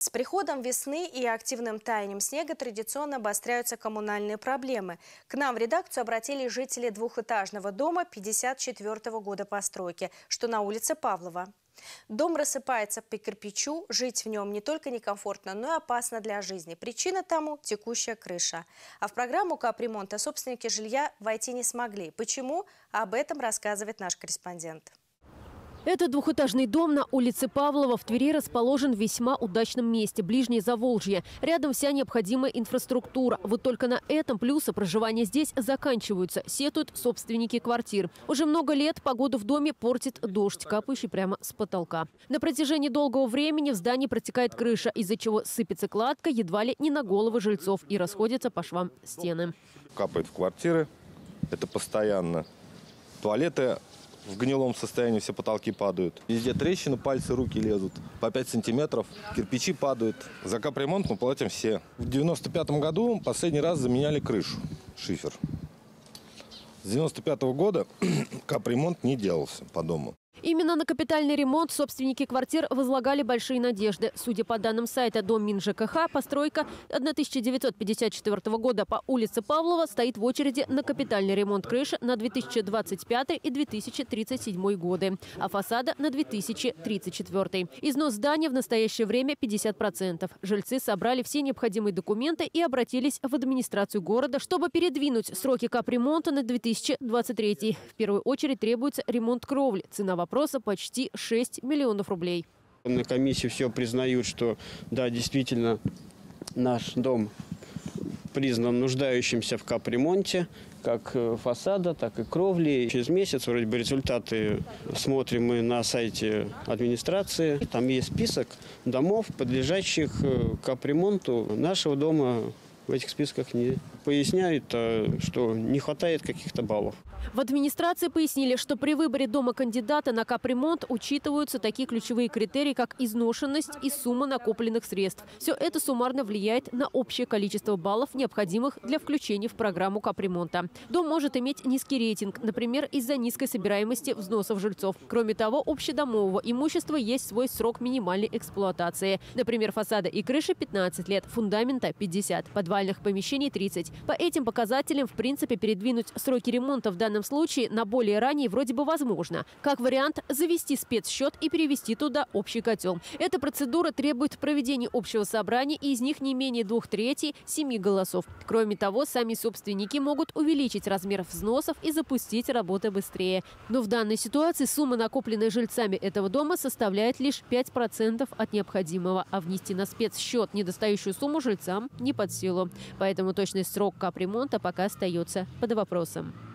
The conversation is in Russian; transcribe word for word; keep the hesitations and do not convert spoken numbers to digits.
С приходом весны и активным таянием снега традиционно обостряются коммунальные проблемы. К нам в редакцию обратились жители двухэтажного дома пятьдесят четвёртого года постройки, что на улице Павлова. Дом рассыпается по кирпичу, жить в нем не только некомфортно, но и опасно для жизни. Причина тому – текущая крыша. А в программу капремонта собственники жилья войти не смогли. Почему? Об этом рассказывает наш корреспондент. Этот двухэтажный дом на улице Павлова в Твери расположен в весьма удачном месте, ближнее Заволжье. Рядом вся необходимая инфраструктура. Вот только на этом плюсы проживания здесь заканчиваются, сетуют собственники квартир. Уже много лет погоду в доме портит дождь, капающий прямо с потолка. На протяжении долгого времени в здании протекает крыша, из-за чего сыпется кладка едва ли не на головы жильцов и расходятся по швам стены. Капает в квартиры, это постоянно. Туалеты в гнилом состоянии, все потолки падают. Везде трещины, пальцы, руки лезут. По пять сантиметров. Кирпичи падают. За капремонт мы платим все. В девяносто пятом году последний раз заменяли крышу, шифер. С девяносто пятого года капремонт не делался по дому. Именно на капитальный ремонт собственники квартир возлагали большие надежды. Судя по данным сайта Дом Минжкх, постройка тысяча девятьсот пятьдесят четвёртого года по улице Павлова стоит в очереди на капитальный ремонт крыши на две тысячи двадцать пятый и две тысячи тридцать седьмой годы, а фасада на две тысячи тридцать четвёртый. Износ здания в настоящее время пятьдесят процентов. Жильцы собрали все необходимые документы и обратились в администрацию города, чтобы передвинуть сроки капремонта на две тысячи двадцать третий. В первую очередь требуется ремонт кровли. Цена вопроса почти шесть миллионов рублей. На комиссии все признают, что да, действительно наш дом признан нуждающимся в капремонте, как фасада, так и кровли. Через месяц вроде бы результаты смотрим мы на сайте администрации. Там есть список домов, подлежащих капремонту. Нашего дома в этих списках не поясняют, что не хватает каких-то баллов. В администрации пояснили, что при выборе дома кандидата на капремонт учитываются такие ключевые критерии, как изношенность и сумма накопленных средств. Все это суммарно влияет на общее количество баллов, необходимых для включения в программу капремонта. Дом может иметь низкий рейтинг, например, из-за низкой собираемости взносов жильцов. Кроме того, общедомового имущества есть свой срок минимальной эксплуатации. Например, фасада и крыши пятнадцать лет, фундамента пятьдесят, подвальных помещений тридцать. По этим показателям, в принципе, передвинуть сроки ремонта в данном В данном случае на более ранний вроде бы возможно. Как вариант, завести спецсчет и перевести туда общий котел. Эта процедура требует проведения общего собрания, и из них не менее двух третей семи голосов. Кроме того, сами собственники могут увеличить размер взносов и запустить работы быстрее. Но в данной ситуации сумма, накопленная жильцами этого дома, составляет лишь пять процентов от необходимого, а внести на спецсчет недостающую сумму жильцам не под силу. Поэтому точный срок капремонта пока остается под вопросом.